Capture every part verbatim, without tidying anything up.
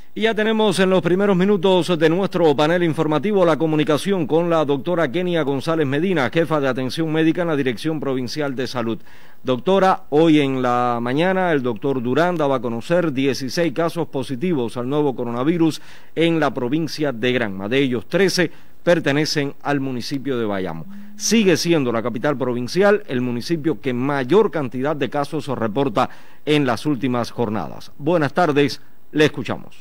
Y ya tenemos en los primeros minutos de nuestro panel informativo la comunicación con la doctora Kenia González Medina, jefa de atención médica en la Dirección Provincial de Salud. Doctora, hoy en la mañana el doctor Durán daba a conocer dieciséis casos positivos al nuevo coronavirus en la provincia de Granma. De ellos, trece pertenecen al municipio de Bayamo. Sigue siendo la capital provincial el municipio que mayor cantidad de casos reporta en las últimas jornadas. Buenas tardes, le escuchamos.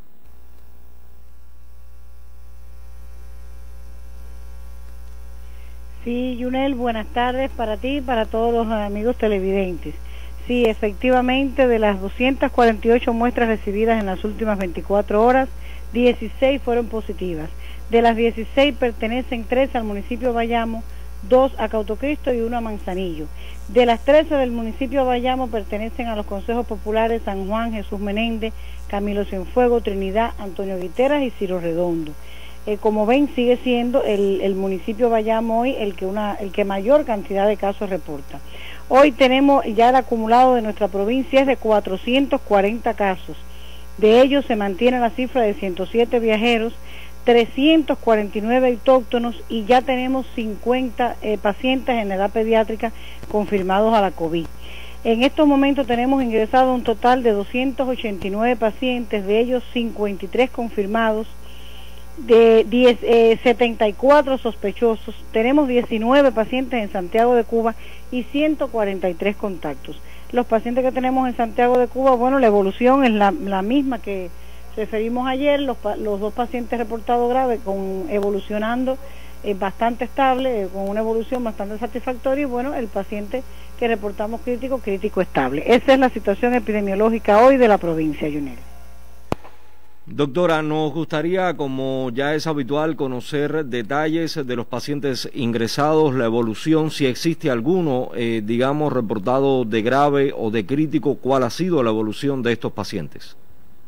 Sí, Yunel, buenas tardes para ti y para todos los amigos televidentes. Sí, efectivamente, de las doscientas cuarenta y ocho muestras recibidas en las últimas veinticuatro horas, dieciséis fueron positivas. De las dieciséis pertenecen trece al municipio de Bayamo, dos a Cautocristo y uno a Manzanillo. De las trece del municipio de Bayamo pertenecen a los consejos populares San Juan, Jesús Menéndez, Camilo Cienfuegos, Trinidad, Antonio Guiteras y Ciro Redondo. Eh, como ven, sigue siendo el, el municipio de Bayamo hoy el que, una, el que mayor cantidad de casos reporta. Hoy tenemos ya el acumulado de nuestra provincia es de cuatrocientos cuarenta casos. De ellos se mantiene la cifra de ciento siete viajeros, trescientos cuarenta y nueve autóctonos y ya tenemos cincuenta eh, pacientes en edad pediátrica confirmados a la COVID. En estos momentos tenemos ingresado un total de doscientos ochenta y nueve pacientes, de ellos cincuenta y tres confirmados, de diez, eh, setenta y cuatro sospechosos, tenemos diecinueve pacientes en Santiago de Cuba y ciento cuarenta y tres contactos. Los pacientes que tenemos en Santiago de Cuba, bueno, la evolución es la, la misma que referimos ayer, los, los dos pacientes reportados graves con evolucionando eh, bastante estable, eh, con una evolución bastante satisfactoria, y bueno, el paciente que reportamos crítico, crítico estable. Esa es la situación epidemiológica hoy de la provincia, Yunel. Doctora, nos gustaría, como ya es habitual, conocer detalles de los pacientes ingresados, la evolución, si existe alguno, eh, digamos, reportado de grave o de crítico, ¿cuál ha sido la evolución de estos pacientes?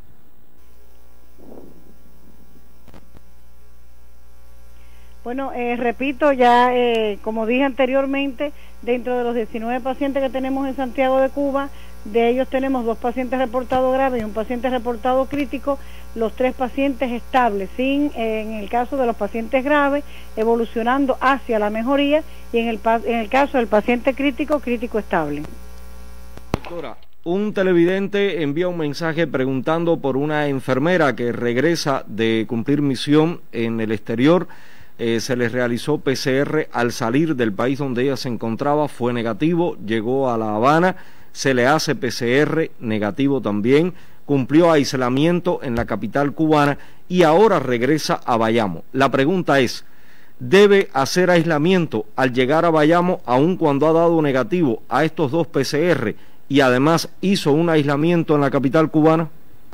Bueno, eh, repito, ya eh, como dije anteriormente, dentro de los diecinueve pacientes que tenemos en Santiago de Cuba, de ellos tenemos dos pacientes reportados graves y un paciente reportado crítico, los tres pacientes estables, sin, eh, en el caso de los pacientes graves, evolucionando hacia la mejoría, y en el, en el caso del paciente crítico, crítico estable. Doctora, un televidente envía un mensaje preguntando por una enfermera que regresa de cumplir misión en el exterior. Eh, se les realizó P C R al salir del país donde ella se encontraba, fue negativo, llegó a La Habana, se le hace P C R negativo también, cumplió aislamiento en la capital cubana y ahora regresa a Bayamo. La pregunta es, ¿debe hacer aislamiento al llegar a Bayamo aun cuando ha dado negativo a estos dos P C R y además hizo un aislamiento en la capital cubana?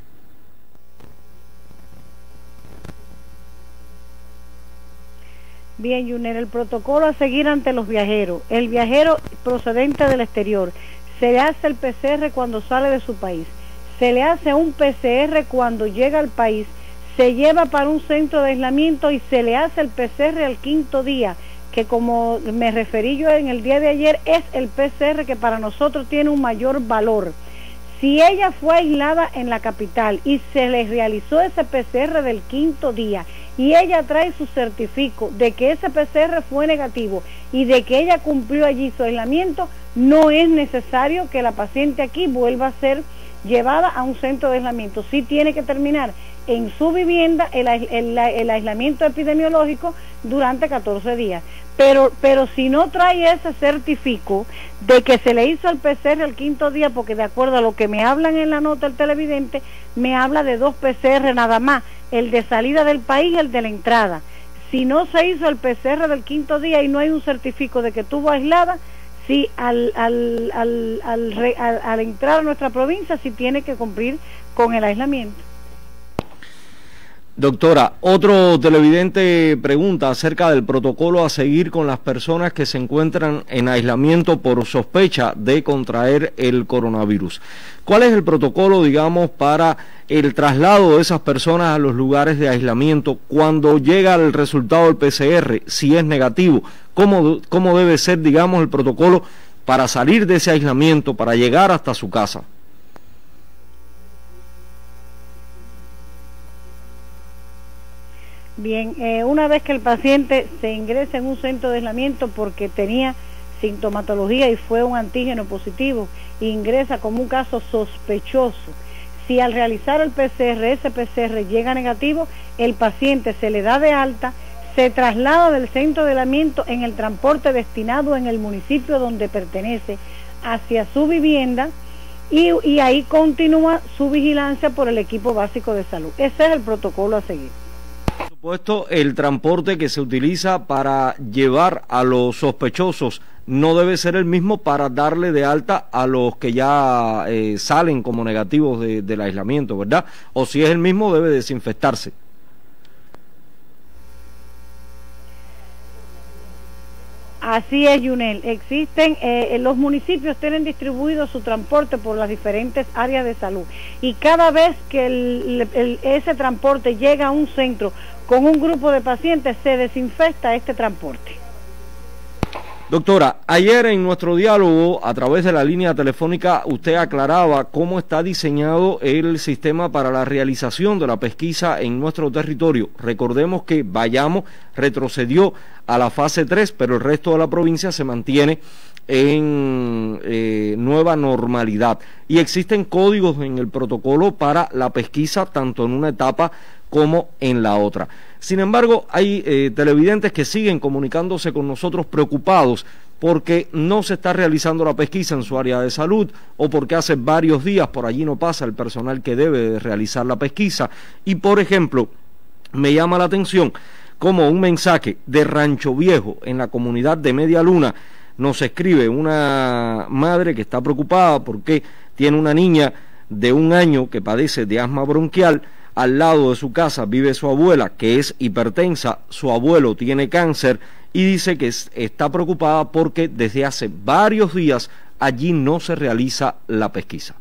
Bien, Yunel, el protocolo a seguir ante los viajeros. El viajero procedente del exterior se le hace el P C R cuando sale de su país, se le hace un P C R cuando llega al país, se lleva para un centro de aislamiento y se le hace el P C R al quinto día, que como me referí yo en el día de ayer, es el P C R que para nosotros tiene un mayor valor. Si ella fue aislada en la capital y se le realizó ese P C R del quinto día y ella trae su certificado de que ese P C R fue negativo y de que ella cumplió allí su aislamiento, no es necesario que la paciente aquí vuelva a ser llevada a un centro de aislamiento. Sí tiene que terminar en su vivienda el, el, el aislamiento epidemiológico durante catorce días. Pero, pero si no trae ese certificado de que se le hizo el P C R el quinto día, porque de acuerdo a lo que me hablan en la nota el televidente, me habla de dos P C R nada más, el de salida del país y el de la entrada. Si no se hizo el P C R del quinto día y no hay un certificado de que estuvo aislada, sí, al, al, al, al, al, al entrar a nuestra provincia sí tiene que cumplir con el aislamiento. Doctora, otro televidente pregunta acerca del protocolo a seguir con las personas que se encuentran en aislamiento por sospecha de contraer el coronavirus. ¿Cuál es el protocolo, digamos, para el traslado de esas personas a los lugares de aislamiento cuando llega el resultado del P C R, si es negativo? ¿Cómo, cómo debe ser, digamos, el protocolo para salir de ese aislamiento, para llegar hasta su casa? Bien, eh, una vez que el paciente se ingresa en un centro de aislamiento porque tenía sintomatología y fue un antígeno positivo, ingresa como un caso sospechoso. Si al realizar el P C R, ese P C R llega negativo, el paciente se le da de alta, se traslada del centro de aislamiento en el transporte destinado en el municipio donde pertenece hacia su vivienda y, y ahí continúa su vigilancia por el equipo básico de salud. Ese es el protocolo a seguir. Por supuesto, el transporte que se utiliza para llevar a los sospechosos no debe ser el mismo para darle de alta a los que ya eh, salen como negativos de, del aislamiento, ¿verdad? O si es el mismo, debe desinfectarse. Así es, Yunel. Existen, eh, los municipios tienen distribuido su transporte por las diferentes áreas de salud y cada vez que el, el, ese transporte llega a un centro con un grupo de pacientes, se desinfecta este transporte. Doctora, ayer en nuestro diálogo a través de la línea telefónica usted aclaraba cómo está diseñado el sistema para la realización de la pesquisa en nuestro territorio. Recordemos que Bayamo retrocedió a la fase tres, pero el resto de la provincia se mantiene en eh, nueva normalidad. Y existen códigos en el protocolo para la pesquisa tanto en una etapa como en la otra. Sin embargo, hay eh, televidentes que siguen comunicándose con nosotros preocupados porque no se está realizando la pesquisa en su área de salud o porque hace varios días por allí no pasa el personal que debe de realizar la pesquisa. Y por ejemplo, me llama la atención como un mensaje de Rancho Viejo en la comunidad de Media Luna nos escribe una madre que está preocupada porque tiene una niña de un año que padece de asma bronquial. Al lado de su casa vive su abuela, que es hipertensa, su abuelo tiene cáncer y dice que está preocupada porque desde hace varios días allí no se realiza la pesquisa.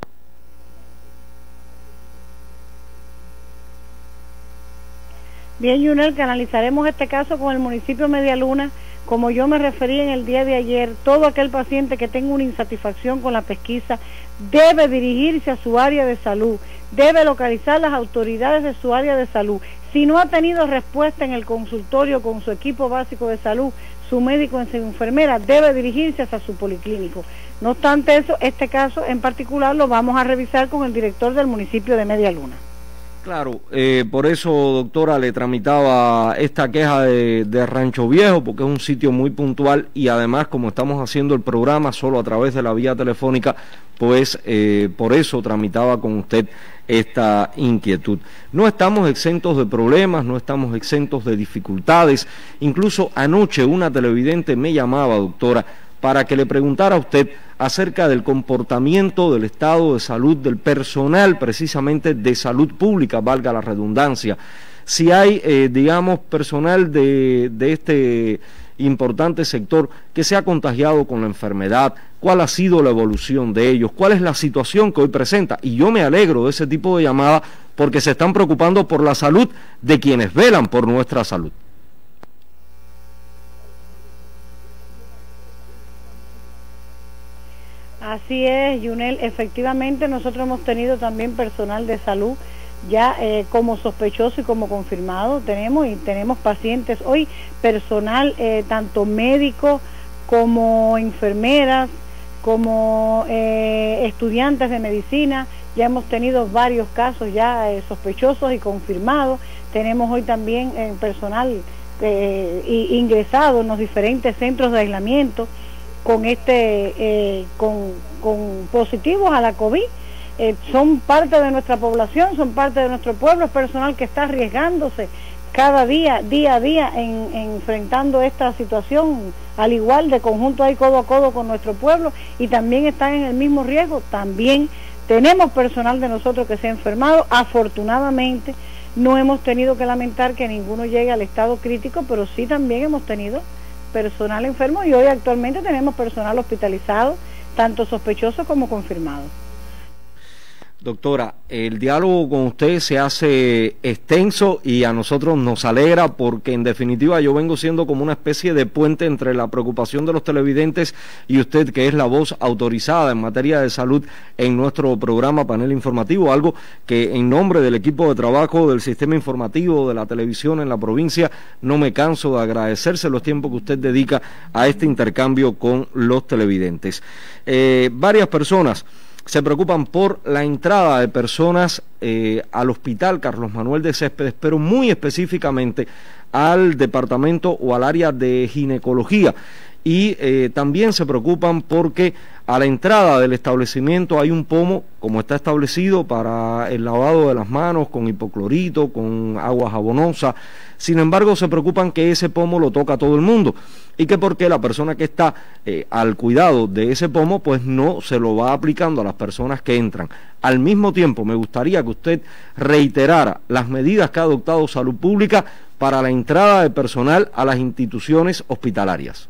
Bien, Yunel, que analizaremos este caso con el municipio Media Luna. Como yo me referí en el día de ayer, todo aquel paciente que tenga una insatisfacción con la pesquisa debe dirigirse a su área de salud, debe localizar las autoridades de su área de salud. Si no ha tenido respuesta en el consultorio con su equipo básico de salud, su médico o su enfermera, debe dirigirse hacia su policlínico. No obstante eso, este caso en particular lo vamos a revisar con el director del municipio de Media Luna. Claro, eh, por eso, doctora, le tramitaba esta queja de, de Rancho Viejo, porque es un sitio muy puntual y además, como estamos haciendo el programa solo a través de la vía telefónica, pues eh, por eso tramitaba con usted esta inquietud. No estamos exentos de problemas, no estamos exentos de dificultades. Incluso anoche una televidente me llamaba, doctora, para que le preguntara a usted acerca del comportamiento del estado de salud del personal, precisamente de salud pública, valga la redundancia. Si hay, eh, digamos, personal de, de este importante sector que se ha contagiado con la enfermedad, cuál ha sido la evolución de ellos, cuál es la situación que hoy presenta. Y yo me alegro de ese tipo de llamadas porque se están preocupando por la salud de quienes velan por nuestra salud. Así es, Yunel, efectivamente nosotros hemos tenido también personal de salud ya eh, como sospechoso y como confirmado, tenemos y tenemos pacientes hoy, personal eh, tanto médico como enfermeras, como eh, estudiantes de medicina, ya hemos tenido varios casos ya eh, sospechosos y confirmados, tenemos hoy también eh, personal eh, ingresado en los diferentes centros de aislamiento, con este eh, con, con positivos a la COVID, eh, son parte de nuestra población, son parte de nuestro pueblo, es personal que está arriesgándose cada día, día a día, en, en enfrentando esta situación, al igual de conjunto ahí codo a codo con nuestro pueblo, y también están en el mismo riesgo. También tenemos personal de nosotros que se ha enfermado, afortunadamente no hemos tenido que lamentar que ninguno llegue al estado crítico, pero sí también hemos tenido personal enfermo y hoy actualmente tenemos personal hospitalizado, tanto sospechoso como confirmado. Doctora, el diálogo con usted se hace extenso y a nosotros nos alegra porque en definitiva yo vengo siendo como una especie de puente entre la preocupación de los televidentes y usted, que es la voz autorizada en materia de salud en nuestro programa Panel Informativo, algo que en nombre del equipo de trabajo del sistema informativo de la televisión en la provincia no me canso de agradecerse los tiempos que usted dedica a este intercambio con los televidentes. Eh, varias personas se preocupan por la entrada de personas eh, al Hospital Carlos Manuel de Céspedes, pero muy específicamente al departamento o al área de ginecología. Y eh, también se preocupan porque a la entrada del establecimiento hay un pomo, como está establecido, para el lavado de las manos con hipoclorito, con agua jabonosa. Sin embargo, se preocupan que ese pomo lo toca todo el mundo y que porque la persona que está eh, al cuidado de ese pomo, pues no se lo va aplicando a las personas que entran. Al mismo tiempo, me gustaría que usted reiterara las medidas que ha adoptado Salud Pública para la entrada de personal a las instituciones hospitalarias.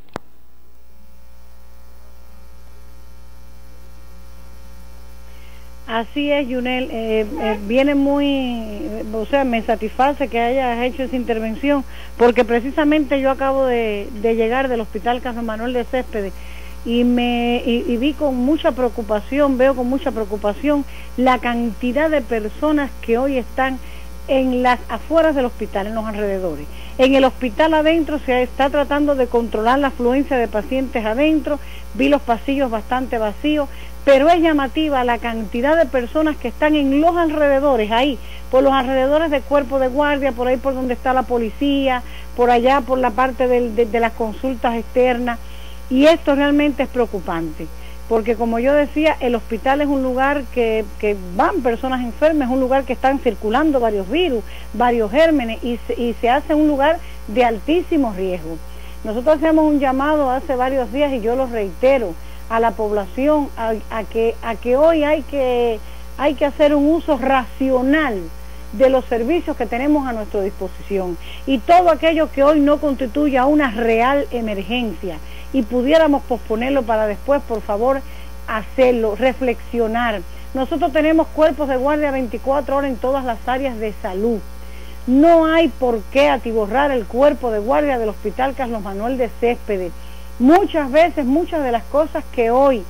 Así es, Yunel, eh, eh, viene muy, o sea, me satisface que hayas hecho esa intervención, porque precisamente yo acabo de, de llegar del Hospital Carlos Manuel de Céspedes y me y, y vi con mucha preocupación, veo con mucha preocupación la cantidad de personas que hoy están en las afueras del hospital, en los alrededores. En el hospital adentro se está tratando de controlar la afluencia de pacientes adentro, vi los pasillos bastante vacíos, pero es llamativa la cantidad de personas que están en los alrededores, ahí, por los alrededores del cuerpo de guardia, por ahí por donde está la policía, por allá por la parte del, de, de las consultas externas, y esto realmente es preocupante, porque como yo decía, el hospital es un lugar que, que van personas enfermas, es un lugar que están circulando varios virus, varios gérmenes, y se, y se hace un lugar de altísimo riesgo. Nosotros hacemos un llamado hace varios días, y yo lo reitero, a la población, a, a, que, a que hoy hay que, hay que hacer un uso racional de los servicios que tenemos a nuestra disposición, y todo aquello que hoy no constituya una real emergencia y pudiéramos posponerlo para después, por favor, hacerlo, reflexionar. Nosotros tenemos cuerpos de guardia veinticuatro horas en todas las áreas de salud. No hay por qué atiborrar el cuerpo de guardia del Hospital Carlos Manuel de Céspedes. Muchas veces, muchas de las cosas que hoy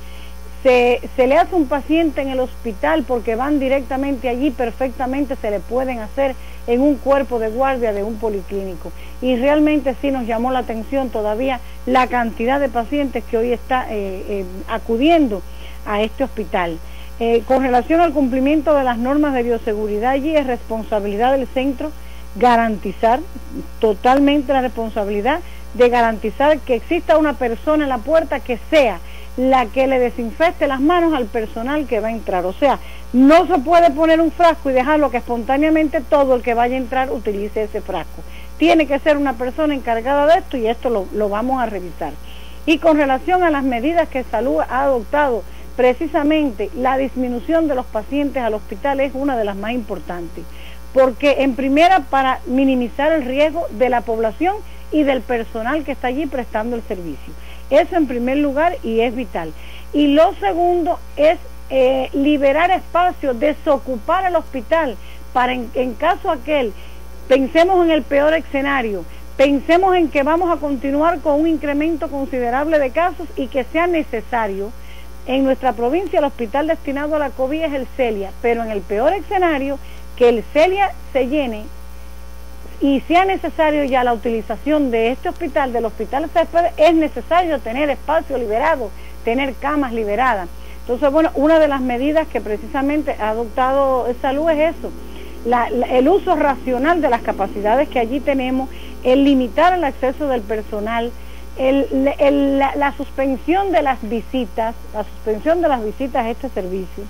se, se le hace a un paciente en el hospital porque van directamente allí, perfectamente se le pueden hacer en un cuerpo de guardia de un policlínico. Y realmente sí nos llamó la atención todavía la cantidad de pacientes que hoy está eh, eh, acudiendo a este hospital. Eh, con relación al cumplimiento de las normas de bioseguridad, allí es responsabilidad del centro garantizar totalmente la responsabilidad de garantizar que exista una persona en la puerta que sea la que le desinfecte las manos al personal que va a entrar. O sea, no se puede poner un frasco y dejarlo que espontáneamente todo el que vaya a entrar utilice ese frasco. Tiene que ser una persona encargada de esto, y esto lo, lo vamos a revisar. Y con relación a las medidas que Salud ha adoptado, precisamente la disminución de los pacientes al hospital es una de las más importantes, porque en primera, para minimizar el riesgo de la población y del personal que está allí prestando el servicio. Eso en primer lugar, y es vital. Y lo segundo es eh, liberar espacio, desocupar el hospital para en, en caso aquel, pensemos en el peor escenario, pensemos en que vamos a continuar con un incremento considerable de casos y que sea necesario. En nuestra provincia el hospital destinado a la COVID es el Celia, pero en el peor escenario, que el Celia se llene y sea necesario ya la utilización de este hospital, del Hospital Céspedes, es necesario tener espacio liberado, tener camas liberadas. Entonces, bueno, una de las medidas que precisamente ha adoptado Salud es eso, la, la, el uso racional de las capacidades que allí tenemos, el limitar el acceso del personal, el, el, la, la suspensión de las visitas, la suspensión de las visitas a este servicio.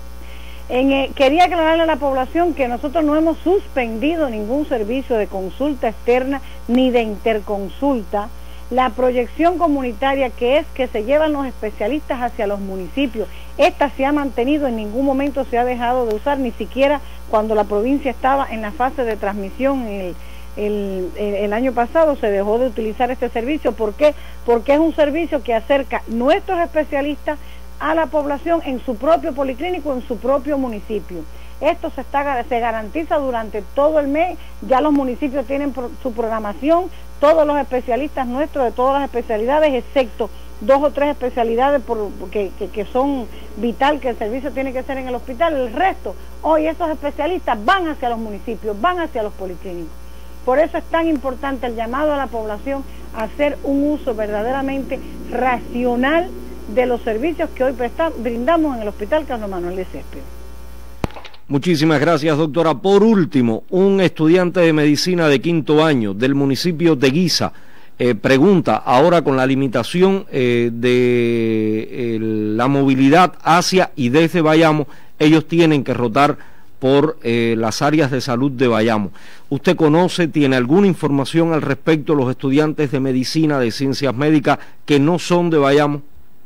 En, eh, quería aclararle a la población que nosotros no hemos suspendido ningún servicio de consulta externa ni de interconsulta. La proyección comunitaria, que es que se llevan los especialistas hacia los municipios, esta se ha mantenido, en ningún momento se ha dejado de usar, ni siquiera cuando la provincia estaba en la fase de transmisión el, el, el, el año pasado se dejó de utilizar este servicio. ¿Por qué? Porque es un servicio que acerca nuestros especialistas a la población en su propio policlínico, en su propio municipio. Esto se, está, se garantiza durante todo el mes, ya los municipios tienen pro, su programación, todos los especialistas nuestros de todas las especialidades, excepto dos o tres especialidades por, que, que, que son vital, que el servicio tiene que ser en el hospital, el resto, hoy esos especialistas van hacia los municipios, van hacia los policlínicos. Por eso es tan importante el llamado a la población a hacer un uso verdaderamente racional de los servicios que hoy presta, brindamos en el Hospital Carlos Manuel de Céspedes. Muchísimas gracias, doctora. Por último, un estudiante de medicina de quinto año del municipio de Guisa eh, pregunta, ahora con la limitación eh, de eh, la movilidad hacia y desde Bayamo, ellos tienen que rotar por eh, las áreas de salud de Bayamo. ¿Usted conoce, tiene alguna información al respecto de los estudiantes de medicina, de ciencias médicas que no son de Bayamo?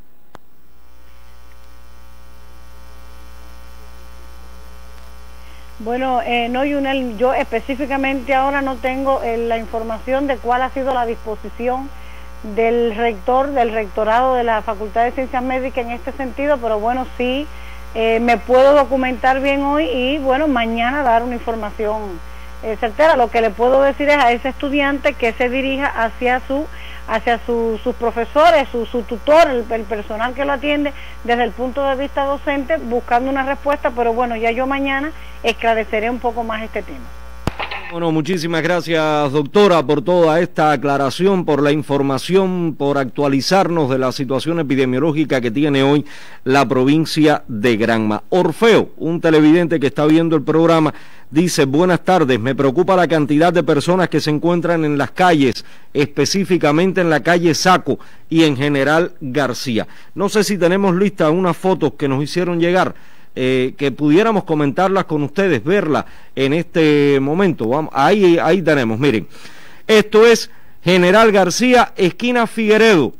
Bueno, eh, no, Yunel, yo específicamente ahora no tengo eh, la información de cuál ha sido la disposición del rector, del rectorado de la Facultad de Ciencias Médicas en este sentido, pero bueno, sí, eh, me puedo documentar bien hoy y bueno, mañana dar una información eh, certera. Lo que le puedo decir es a ese estudiante que se dirija hacia su hacia su, sus profesores, su, su tutor, el, el personal que lo atiende desde el punto de vista docente, buscando una respuesta, pero bueno, ya yo mañana esclareceré un poco más este tema. Bueno, muchísimas gracias, doctora, por toda esta aclaración, por la información, por actualizarnos de la situación epidemiológica que tiene hoy la provincia de Granma. Orfeo, un televidente que está viendo el programa, dice: buenas tardes, me preocupa la cantidad de personas que se encuentran en las calles, específicamente en la calle Saco y en General García. No sé si tenemos listas unas fotos que nos hicieron llegar, Eh, que pudiéramos comentarlas con ustedes, verlas en este momento. Vamos, ahí, ahí tenemos, miren, esto es General García, esquina Figueredo,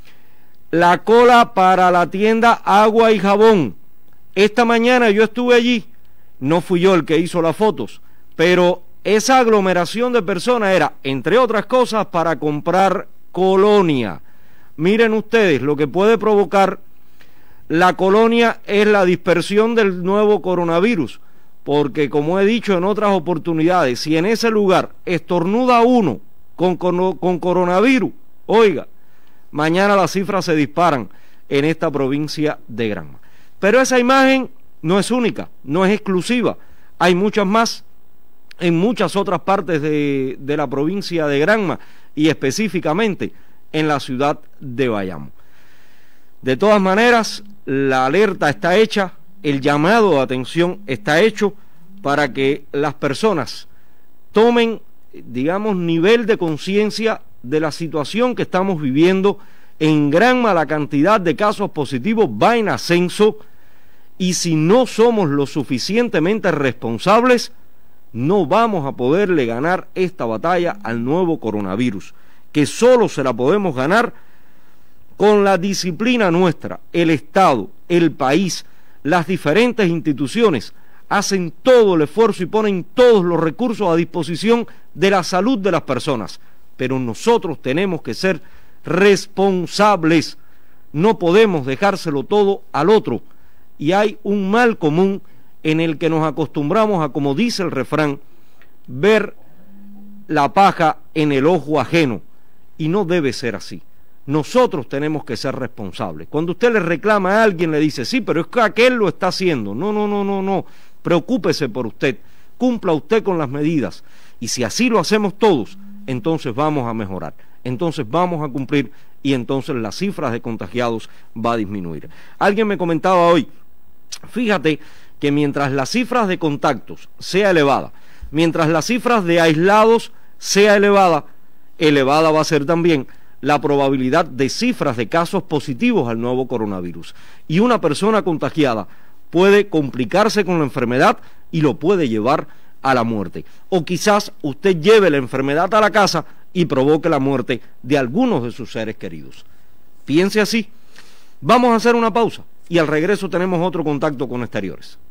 la cola para la tienda Agua y Jabón. Esta mañana yo estuve allí, no fui yo el que hizo las fotos, pero esa aglomeración de personas era, entre otras cosas, para comprar colonia. Miren ustedes lo que puede provocar la colonia, es la dispersión del nuevo coronavirus, porque como he dicho en otras oportunidades, si en ese lugar estornuda uno con, con, con coronavirus, oiga, mañana las cifras se disparan en esta provincia de Granma. Pero esa imagen no es única, no es exclusiva, hay muchas más en muchas otras partes de, de la provincia de Granma y específicamente en la ciudad de Bayamo. De todas maneras, la alerta está hecha, el llamado de atención está hecho para que las personas tomen, digamos, nivel de conciencia de la situación que estamos viviendo. En Granma la cantidad de casos positivos va en ascenso y si no somos lo suficientemente responsables, no vamos a poderle ganar esta batalla al nuevo coronavirus, que solo se la podemos ganar con la disciplina nuestra. El Estado, el país, las diferentes instituciones hacen todo el esfuerzo y ponen todos los recursos a disposición de la salud de las personas, pero nosotros tenemos que ser responsables, no podemos dejárselo todo al otro, y hay un mal común en el que nos acostumbramos a, como dice el refrán, ver la paja en el ojo ajeno, y no debe ser así. Nosotros tenemos que ser responsables. Cuando usted le reclama a alguien, le dice, sí, pero es que aquel lo está haciendo. No, no, no, no, no. Preocúpese por usted. Cumpla usted con las medidas. Y si así lo hacemos todos, entonces vamos a mejorar. Entonces vamos a cumplir y entonces las cifras de contagiados va a disminuir. Alguien me comentaba hoy, fíjate que mientras las cifras de contactos sea elevada, mientras las cifras de aislados sea elevada, elevada va a ser también la probabilidad de cifras de casos positivos al nuevo coronavirus. Y una persona contagiada puede complicarse con la enfermedad y lo puede llevar a la muerte. O quizás usted lleve la enfermedad a la casa y provoque la muerte de algunos de sus seres queridos. Piense así. Vamos a hacer una pausa y al regreso tenemos otro contacto con Exteriores.